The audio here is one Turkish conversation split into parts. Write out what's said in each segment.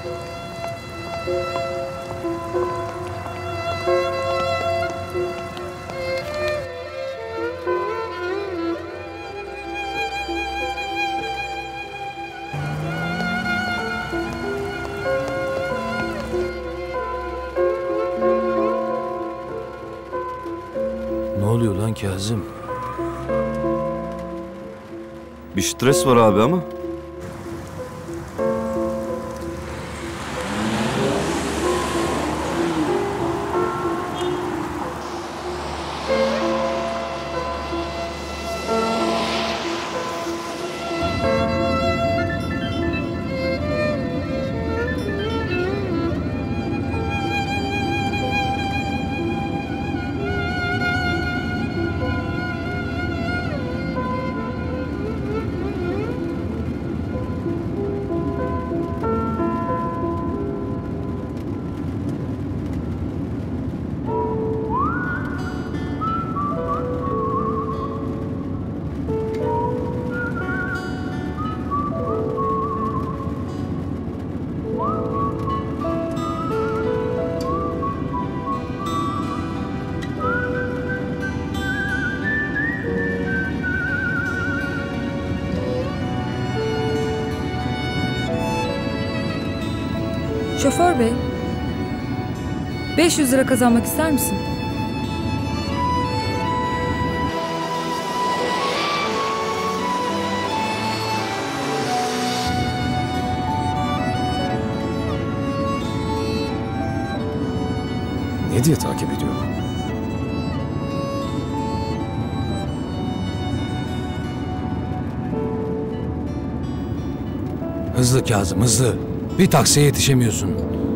Ne oluyor lan Kazım? Bir stres var abi ama. Şoför bey, 500 lira kazanmak ister misin? Ne diye takip ediyor? Hızlı Kazım, hızlı. Bir taksiye yetişemiyorsun.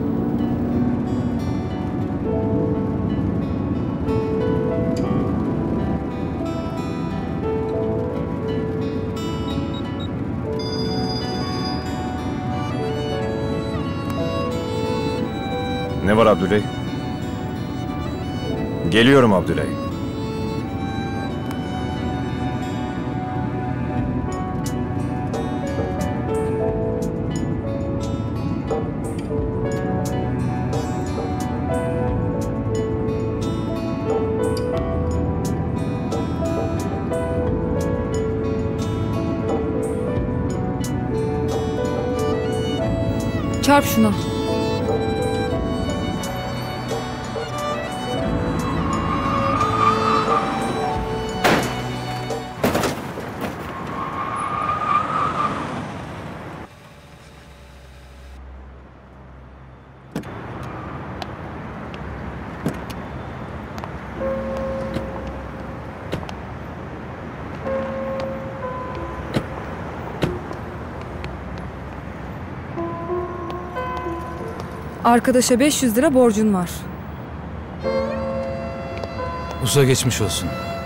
Ne var Abdüley? Geliyorum Abdüley. Çarp şuna. Arkadaşa 500 lira borcun var. Usta geçmiş olsun.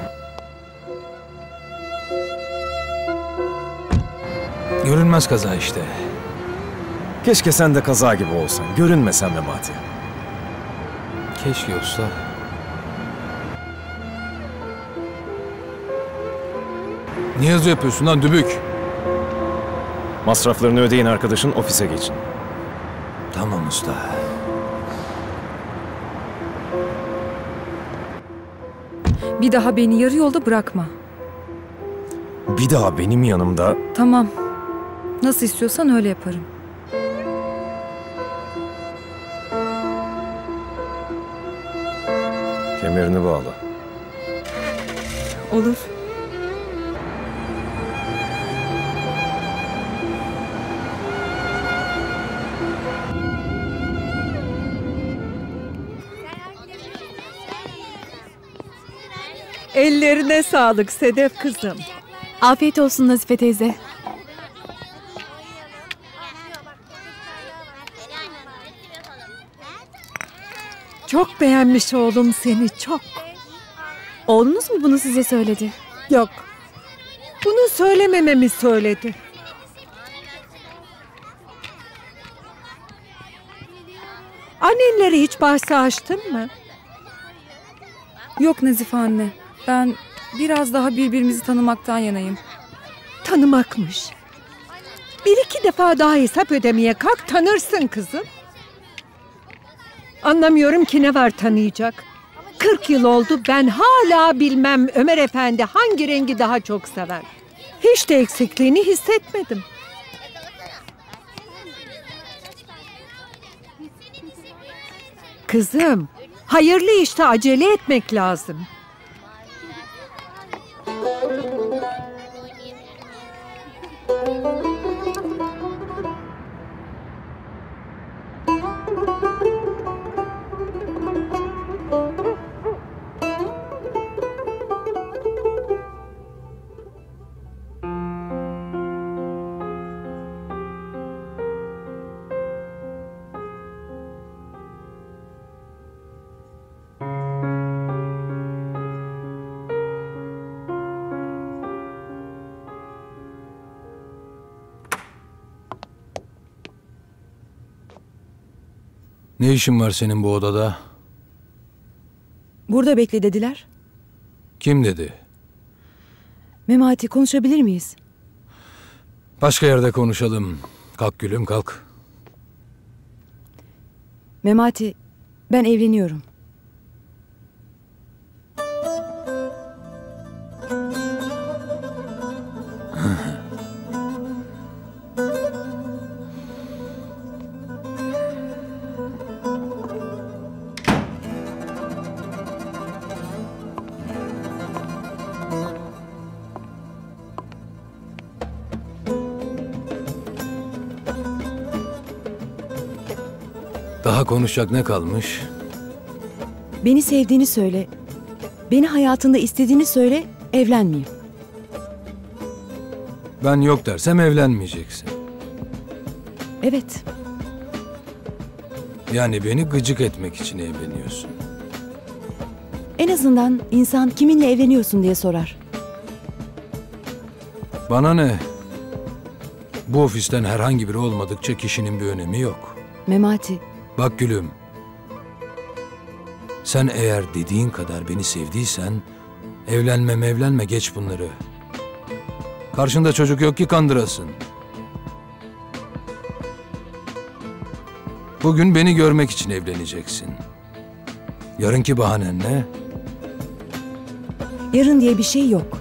Görünmez kaza işte. Keşke sen de kaza gibi olsan. Görünmesen Memati. Keşke usta. Niye hızlı yapıyorsun lan dübük? Masraflarını ödeyin arkadaşın, ofise geçin. Tamam usta. Bir daha beni yarı yolda bırakma. Bir daha benim yanımda... Tamam. Nasıl istiyorsan öyle yaparım. Kemerini bağla. Olur. Ellerine sağlık Sedef kızım. Afiyet olsun Nazife teyze. Çok beğenmiş oğlum seni, çok. Oğlunuz mu bunu size söyledi? Yok, bunu söylemememi söyledi. Annenlere hiç bahsi açtın mı? Yok Nazife anne. Ben biraz daha birbirimizi tanımaktan yanayım. Tanımakmış. Bir iki defa daha hesap ödemeye kalk, tanırsın kızım. Anlamıyorum ki ne var tanıyacak. 40 yıl oldu, ben hala bilmem Ömer Efendi hangi rengi daha çok sever. Hiç de eksikliğini hissetmedim. Kızım, hayırlı işte acele etmek lazım. Ne işin var senin bu odada? Burada bekle dediler. Kim dedi? Memati, konuşabilir miyiz? Başka yerde konuşalım. Kalk gülüm, kalk. Memati, ben evleniyorum. Daha konuşacak ne kalmış? Beni sevdiğini söyle. Beni hayatında istediğini söyle, evlenmeyeyim. Ben yok dersem evlenmeyeceksin. Evet, Yani beni gıcık etmek için evleniyorsun. en azından insan kiminle evleniyorsun diye sorar. Bana ne? Bu ofisten herhangi biri olmadıkça kişinin bir önemi yok. Memati, Bak gülüm. Sen eğer dediğin kadar beni sevdiysen evlenme geç bunları. Karşında çocuk yok ki kandırasın. Bugün beni görmek için evleneceksin. Yarınki bahanen ne? yarın diye bir şey yok.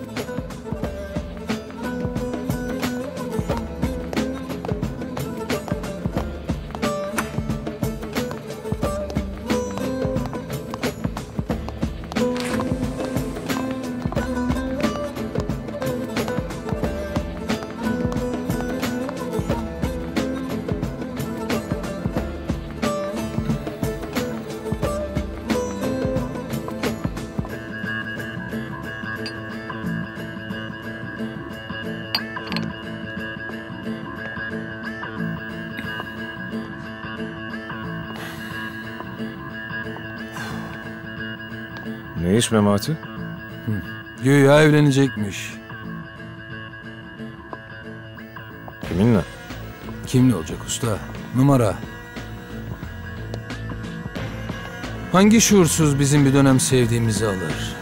Ne iş Memati? Güya evlenecekmiş. Kiminle? Kimle olacak usta? Numara. Hangi şuursuz bizim bir dönem sevdiğimizi alır?